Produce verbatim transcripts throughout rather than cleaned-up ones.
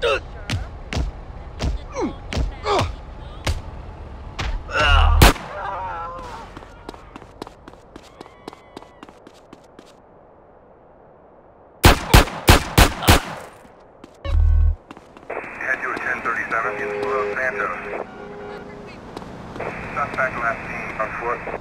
Head to a ten thirty-seven in Los Santos. Suspect last seen on foot.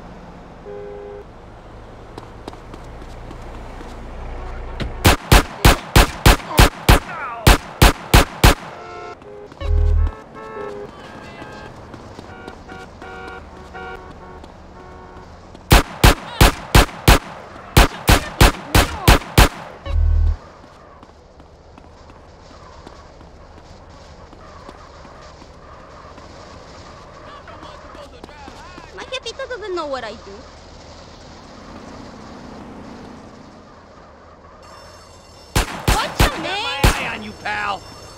My Pepito doesn't know what I do. What's your name? My eye on you, pal.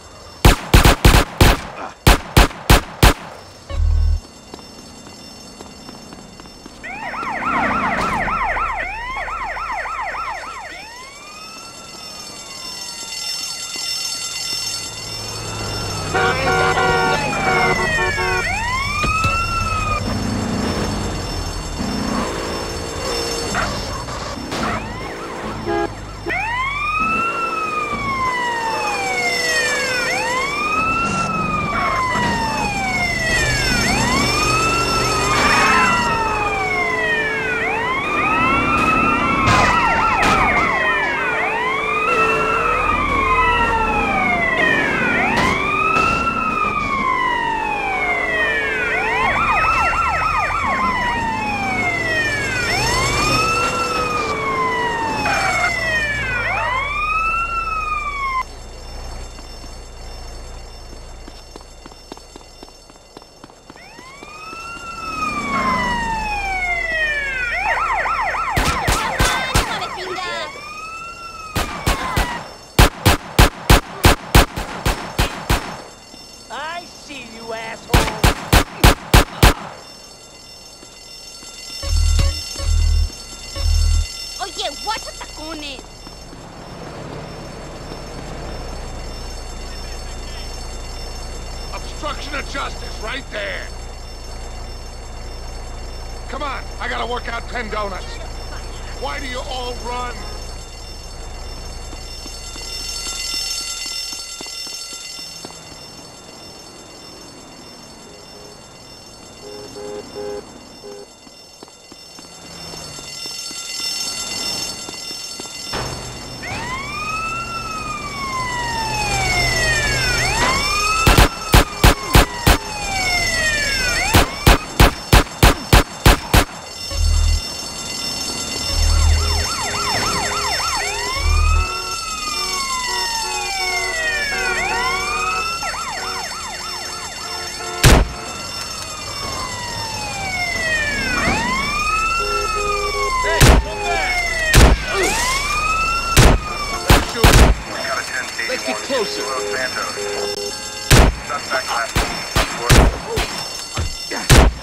I see you, asshole! Oye, watch out, tacones! Obstruction of justice, right there. Come on, I gotta work out ten donuts. Why do you all run? Let's get closer. Los Santos. Suspect last seen on foot.